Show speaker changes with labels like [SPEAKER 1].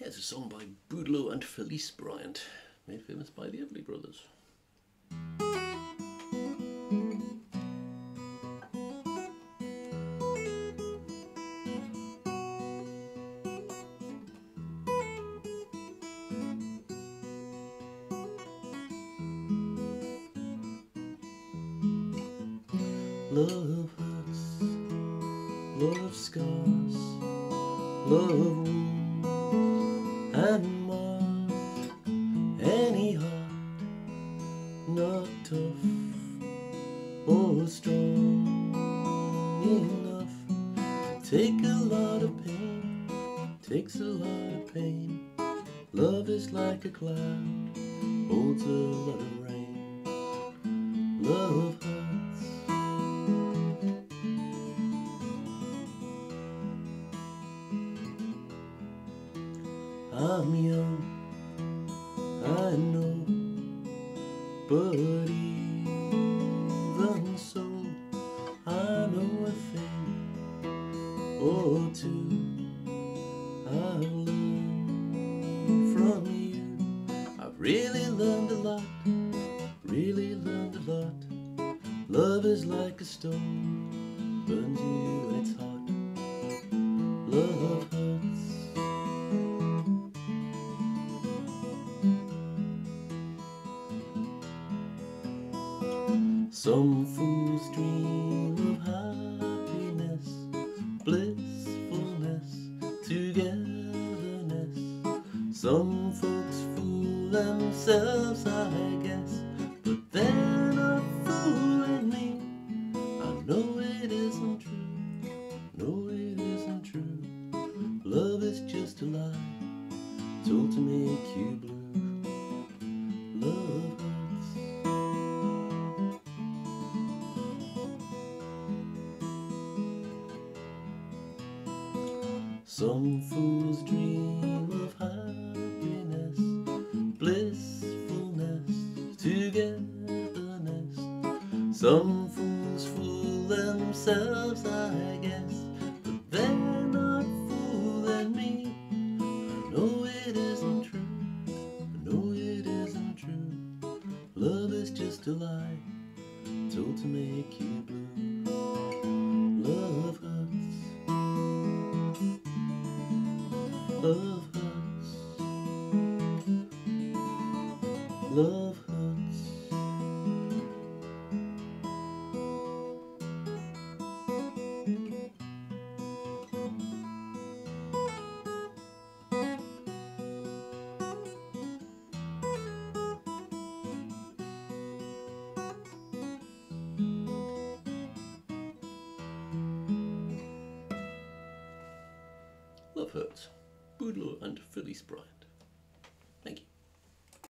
[SPEAKER 1] It's a song by Boudleaux and Felice Bryant, made famous by the Everly Brothers. Love hurts, love scars, love wounds and mars. Any heart not tough or strong enough to take a lot of pain, takes a lot of pain. Love is like a cloud, holds a lot of rain. Love hurts. I'm young, I know, but even so, I know a thing or two. I've learned from you. I've really learned a lot, really learned a lot. Love is like a stone, burns you when it's hot. Love hurts. Some fools dream of happiness, blissfulness, togetherness. Some folks fool themselves, I guess, but they're not fooling me. I know it isn't true, no it isn't true. Love is just a lie, told to make you blue. Love hurts. Some fools dream of happiness, blissfulness, togetherness. Some fools fool themselves, I guess, but they're not fooling me. I know it isn't true, I know it isn't true. Love is just a lie, told to make you blue. Love hurts. Love hurts. Love hurts. Love hurts. Boudleaux and Felice Bryant.